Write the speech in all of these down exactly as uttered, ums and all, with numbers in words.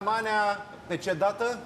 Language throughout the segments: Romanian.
Manea, pe ce dată?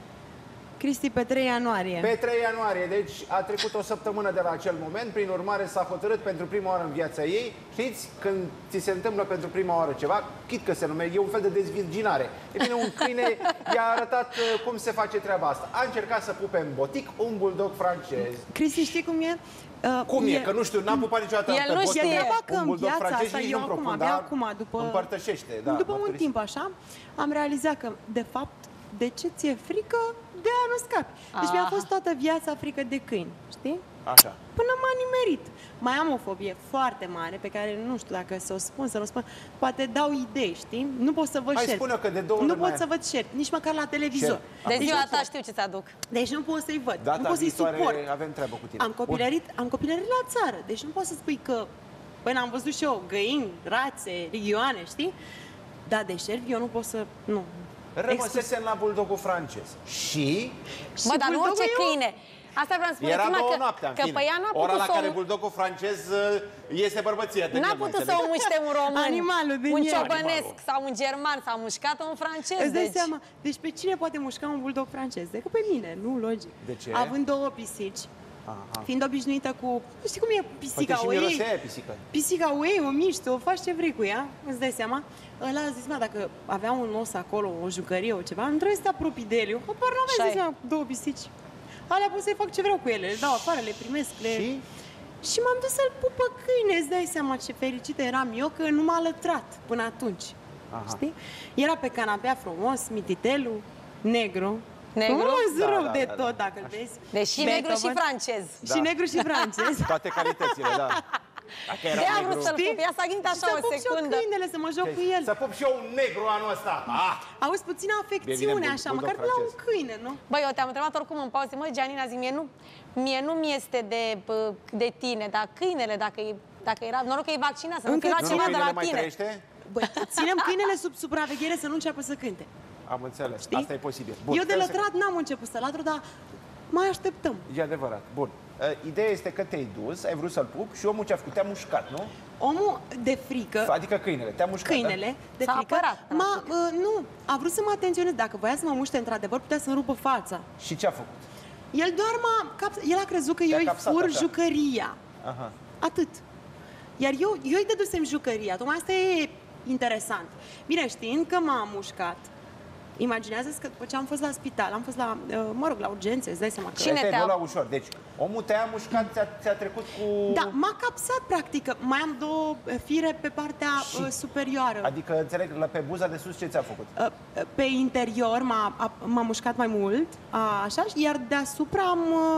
Cristi, pe trei ianuarie. Pe trei ianuarie, deci a trecut o săptămână de la acel moment, prin urmare s-a hotărât pentru prima oară în viața ei. Știți, când ți se întâmplă pentru prima oară ceva, chit că se numește, e un fel de dezvirginare. E bine, un câine i-a arătat cum se face treaba asta. A încercat să pupe în botic un bulldog francez. Cristi, știi cum e? Uh, Cum e? e? Că nu știu, n-am pupat niciodată. El nu știe. Că în viața francez, asta, eu acum, abia acum, după, împărtășește, da, după un timp așa, am realizat că, de fapt, de ce ți-e frică, de aia nu scapi. Deci mi-a fost toată viața frică de câini, știi? Așa. Până m-a nimerit. Mai am o fobie foarte mare, pe care nu știu dacă să o spun, să nu spun, poate dau idei, știi? Nu pot să văd șerpi. Hai, spune că de două Nu ori pot mai... să văd șerpi, nici măcar la televizor. De deci ziua ta știu ce ți-aduc. Deci nu pot să-i văd, Data nu pot să-i suport. avem treabă cu tine. Am copilărit, am copilărit la țară, deci nu pot să spui că, păi n-am văzut și eu găini, rațe, rigioane, știi? Da, de șerpi eu nu pot să, nu. Rămăsesem la bulldogul francez. Și... Bă, dar nu orice câine. Asta vreau să spun. Era două că, noaptea, în că fine. pe ea n-a putut ora la să care o... bulldogul francez este bărbăție. N-a putut să o muște un român, Animalul din un el. ciobănesc sau un german, s-a mușcat un francez. Îți dai deci... seama? Deci pe cine poate mușca un bulldog francez? Decât pe mine, nu logic. De ce? Având două pisici, Aha. fiind obișnuită cu... Știi cum e pisica? Poate și mirosea pisica. Pisica o iei, o miști, o faci ce vrei cu ea, îți dai seama? Ăla a zis, mă, dacă avea un os acolo, o jucărie, o ceva, nu trebuie să te apropii de el. Eu, apar, nu aveai zis, două pisici. Alea pot să-i fac ce vreau cu ele, le dau afară, le primesc, le... Și? Și m-am dus să-l pupă câine, îți dai seama ce fericită eram eu că nu m-a lătrat până atunci. Aha. Știi? Era pe canapea frumos, mititelul, negru. Negru? Frumos, Da, rău da, de da, tot, da. dacă îl vezi. Deși negru și francez. Da. Și negru și francez. Toate calitățile, da. Dacă era De-aia a negru... vrut să-l pup. Ea s-a gândit așa o secundă. Să pup și eu câinele, să mă joc cu el. Să pup și eu un negru anul ăsta. Ah! Auzi, puțină afecțiune, așa, măcar la un câine, nu? Băi, eu te-am întrebat oricum în pauze. Măi, Gianina, zi, mie nu, mie nu mi este de, de tine, dar câinele, dacă, e, dacă era... Noroc că e vaccinat, să nu fi luat ceva de la tine. Băi, ținem câinele sub supraveghere să nu înceapă să cânte. Am înțeles. Știi? Asta e posibil. Bun, eu de lătrat n-am început să latru, dar mai așteptăm. E adevărat. Bun. Uh, ideea este că te-ai dus, ai vrut să-l pup și omul ce-a făcut, te-a mușcat, nu? Omul de frică... Adică câinele, te-a mușcat, Câinele, da? de frică, m-a, uh, nu, a vrut să mă atenționeze. Dacă voia să mă muște, într-adevăr, putea să-mi rupă fața. Și ce a făcut? El doar m-a... El a crezut că eu îi fur așa. jucăria. Aha. Atât. Iar eu, eu îi dădusem jucăria. Tocmai asta e interesant. Bine, știind că m-a mușcat, imaginează-ți că după ce am fost la spital, am fost la, mă rog, la urgențe, îți dai seama că... Cine te-a... la ușor. Deci, omul te-a mușcat, ți-a trecut cu... Da, m-a capsat, practic. Mai am două fire pe partea și? superioară. Adică, înțeleg, pe buza de sus ce ți-a făcut? Pe interior m-a mușcat mai mult, așa, iar deasupra am...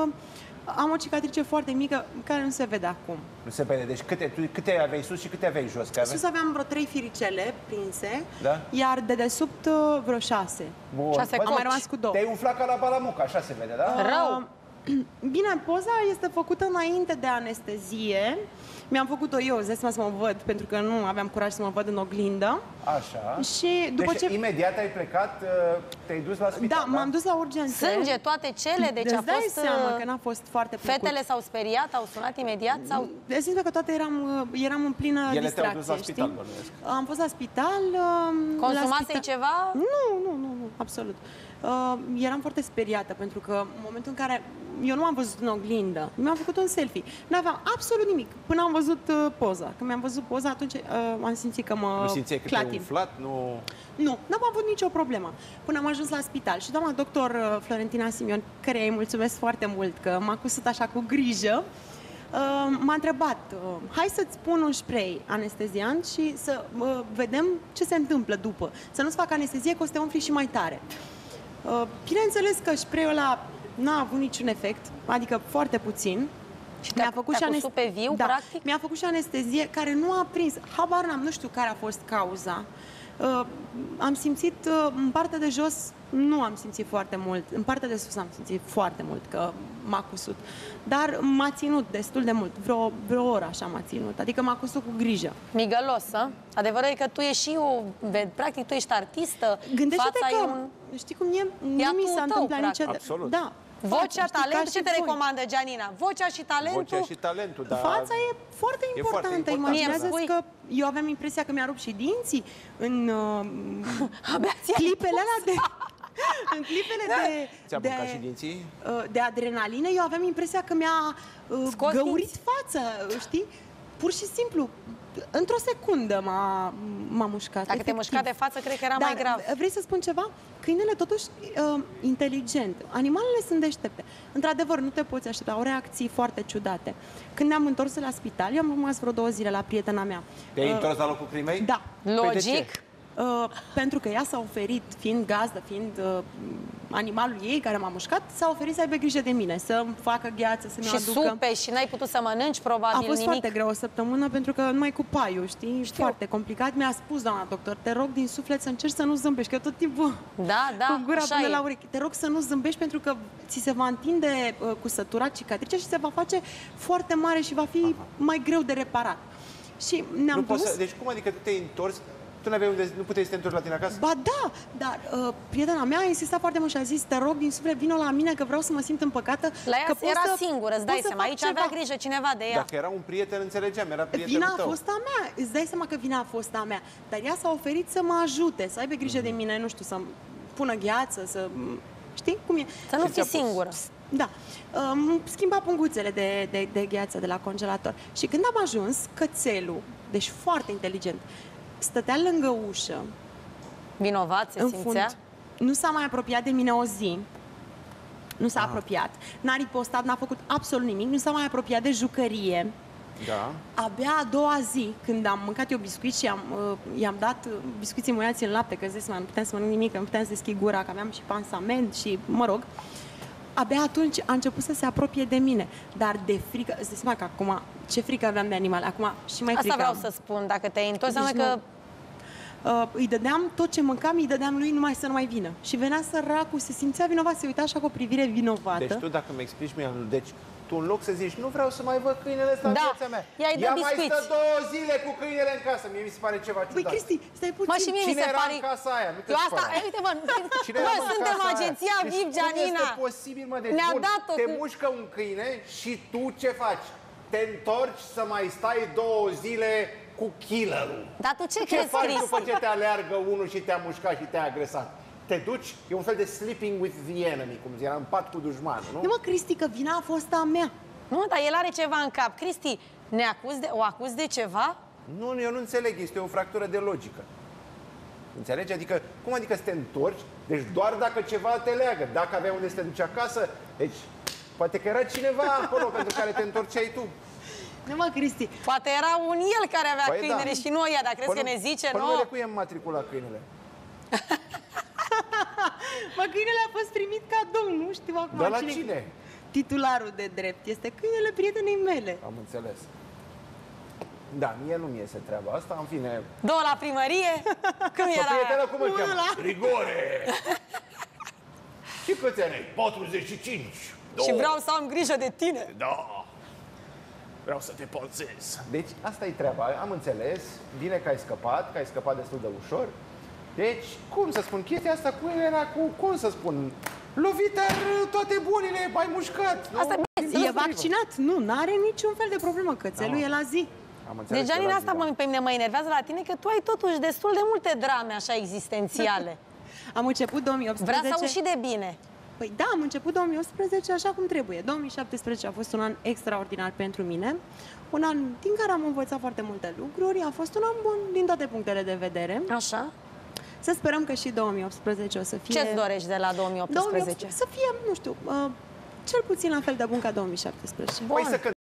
Am o cicatrice foarte mică care nu se vede acum. Nu se vede. Deci câte, tu, câte aveai sus și câte aveai jos? Că sus aveam vreo trei firicele prinse, da? Iar de desubt vreo șase. Bun. șase am mai rămas cu două. Te-ai umflat ca la balamuca, așa se vede, da? Rău! Bine, poza este făcută înainte de anestezie. Mi-am făcut-o eu, îți dai seama să mă văd, pentru că nu aveam curaj să mă văd în oglindă. Așa. Și după deci, ce... imediat ai plecat, te-ai dus la spital, da? Da, m-am dus la urgențe. Sânge, toate cele, deci a dai fost... seama că n-a fost foarte plăcut. Fetele s-au speriat, au sunat imediat? Sau... De simplu că toate eram, eram în plină Ele distracție, te-au dus la spital, știi? bănuiesc. Am fost la spital... Consumasei ceva? Nu, nu, nu, nu, absolut. Uh, eram foarte speriată, pentru că în momentul în care eu nu am văzut în oglindă, mi-am făcut un selfie. Nu aveam absolut nimic, până am văzut uh, poza. Când mi-am văzut poza, atunci uh, am simțit că mă Nu simțeai că te-ai umflat? Nu... Nu, n-am avut nicio problemă. Până am ajuns la spital. Și doamna doctor uh, Florentina Simion, care îi mulțumesc foarte mult, că m-a cusut așa cu grijă, uh, m-a întrebat, uh, hai să-ți pun un spray anesteziant și să uh, vedem ce se întâmplă după. Să nu-ți fac anestezie, că o să te umfli și mai tare. Uh, bineînțeles că spray-ul ăla n-a avut niciun efect, adică foarte puțin. Și mi-a făcut și anestezie pe viu, da, practic? Mi-a făcut și anestezie care nu a prins. Habar n-am, nu știu care a fost cauza. Uh, am simțit, uh, în partea de jos nu am simțit foarte mult, în partea de sus am simțit foarte mult că m-a cusut. Dar m-a ținut destul de mult, vreo, vreo oră așa m-a ținut, adică m-a cusut cu grijă. Migălos, a? Adevărul e că tu ești și o, practic tu ești artistă. Gândește-te că, un... știi cum e, nu mi s-a întâmplat niciodată. Absolut. Da. Vocea, știi, ca talentul, și ce te voi. recomandă, Gianina? Vocea și talentul? Vocea și talentul, dar... Fața e foarte E importantă. foarte important, Imaginează-ți da. că eu aveam impresia că mi-a rupt și dinții în uh, Abia ți-ai clipele pus. alea de... În clipele de, Ți-a de, mâncat și dinții? uh, de adrenalină, eu aveam impresia că mi-a uh, Scos găurit dinți. fața, știi? Pur și simplu, într-o secundă m-a, m-a mușcat. Dacă te efectiv. mușca de față, cred că era Dar mai grav. vrei să spun ceva? Câinele totuși uh, inteligent. Animalele sunt deștepte. Într-adevăr, nu te poți aștepta. Au reacții foarte ciudate. Când ne-am întors la spital, eu am rămas vreo două zile la prietena mea. Te-ai Uh, întors la locul crimei? Da. Păi de Logic. ce? Uh, pentru că ea s-a oferit, fiind gazdă, fiind uh, animalul ei care m-a mușcat, s-a oferit să aibă grijă de mine, să-mi facă gheață, să-mi Și aducă. supe și n-ai putut să mănânci, probabil, A fost nimic. foarte greu o săptămână pentru că numai cu paiul, știi? Știu. Foarte complicat. Mi-a spus doamna doctor, te rog din suflet să încerci să nu zâmbești, că eu tot timpul Da, da, cu gura așa până e. la urechi. Te rog să nu zâmbești pentru că ți se va întinde uh, cu sătura cicatricea și se va face foarte mare și va fi Aha. mai greu de reparat. Și ne-am Nu dus... poți să... Deci cum adică tu te-ai întors? Tu n-aveai unde... Nu puteai să te întorci la tine acasă? Ba da, dar uh, prietena mea a insistat foarte mult și a zis, te rog din suflet, vină la mine că vreau să mă simt împăcată. La ea că pot era să, singură, îți pot dai să seama. fac Aici ceva. avea grijă cineva de ea. Dacă era un prieten, înțelegeam, era prietenul Vina a tău. fost a mea, îți dai seama că vina a fost a mea. Dar ea s-a oferit să mă ajute, să aibă grijă de mine, nu știu, să pună gheață, să... Știi cum e? Să nu Și ți-a fii pus- singură. Da. Um, schimba punguțele de, de, de gheață de la congelator. Și când am ajuns, cățelul, deci foarte inteligent, stătea lângă ușă, Vinovat se în simțea? fund, nu s-a mai apropiat de mine o zi. Nu s-a apropiat. N-a ripostat, n-a făcut absolut nimic. Nu s-a mai apropiat de jucărie. Da. Abia a doua zi, când am mâncat eu biscuiți și am, uh, i-am dat uh, biscuiții muiați în lapte, că zic, nu puteam să mănânc nimic, că nu puteam să deschid gura, că aveam și pansament și, mă rog, abia atunci a început să se apropie de mine. Dar de frică, îți dai seama că acum, ce frică aveam de animale, acum și mai Asta frică vreau am. să spun. Dacă te-ai întors, Deci înseamnă că... Uh, îi dădeam tot ce mâncam, îi dădeam lui numai să nu mai vină. Și venea săracul, se simțea vinovat, se uita așa cu o privire vinovată. Deci tu, dacă mi explici mie, deci tu în loc să zici, nu vreau să mai văd câinele ăsta în Da. viața mea. I-ai dat Ea mai biscuiți. stă două zile cu câinele în casă. Mie mi se pare ceva Păi, ciudat. Cristi, stai puțin. Mă, și mie mi Cine se era pare... în casa aia? Nu te Eu asta, spăra. uite, mă, Cine mă, era în suntem casa aia? agenția Deci V I P, Gianina. Cum este posibil, mă? Deci, Ne-a bun, dat-o te cu- mușcă un câine și tu ce faci? Te întorci să mai stai două zile cu killerul. Dar tu ce, Ce crezi, faci Cristi? după ce te aleargă unul și te-a mușcat și te-a agresat? Te duci, e un fel de sleeping with the enemy, cum era în pat cu dușmanul, nu? Nu mă, Cristi, că vina a fost a mea. Nu, dar el are ceva în cap. Cristi, ne acuz de, o acuz de ceva? Nu, eu nu înțeleg, este o fractură de logică. Înțelegi? Adică, cum adică să te întorci? Deci doar dacă ceva te leagă. Dacă aveai unde să te duci acasă, deci poate că era cineva acolo pentru care te întorceai tu. Nu mă, Cristi. Poate era un el care avea Păi câinele da. și nu ea, dar crezi Păi că nu- ne zice păi nouă? numele cui e matriculat câinele? Mă, câinele a fost primit cadou, nu știu acum Dar la cine? Titularul de drept este câinele prietenei mele. Am înțeles. Da, mie nu mi iese treaba asta, în fine. Două la primărie? Cum Bă, era prietena, aia? cum îl cheamă? Ăla. Grigore! Și câți ani ai? patruzeci și cinci. Și vreau să am grijă de tine. Da. Vreau să te pălțez. Deci, asta e treaba. Am înțeles. Bine că ai scăpat, că ai scăpat destul de ușor. Deci, cum să spun, chestia asta cu el era cu, cum să spun, lovit ar toate bolile, mai mușcat. Nu? Asta e bine, E vaccinat? Nu, n-are niciun fel de problemă. Cățelul Da. e la zi. Am înțeles Deci, că Gianina, la asta zi, da. mă, pe mine mă enervează la tine, că tu ai totuși destul de multe drame așa existențiale. Am început două mii Vrea optsprezece. să auzi și de bine. Păi da, am început două mii optsprezece așa cum trebuie. două mii șaptesprezece a fost un an extraordinar pentru mine. Un an din care am învățat foarte multe lucruri. A fost un an bun din toate punctele de vedere. Așa? Să sperăm că și două mii optsprezece o să fie... Ce-ți dorești de la două mii optsprezece? două mii optsprezece să fie, nu știu, uh, cel puțin la fel de bun ca două mii șaptesprezece. Bun. Păi să